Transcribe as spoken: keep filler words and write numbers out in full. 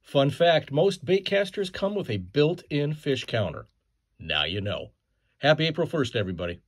Fun fact, most baitcasters come with a built-in fish counter. Now you know. Happy April first, everybody.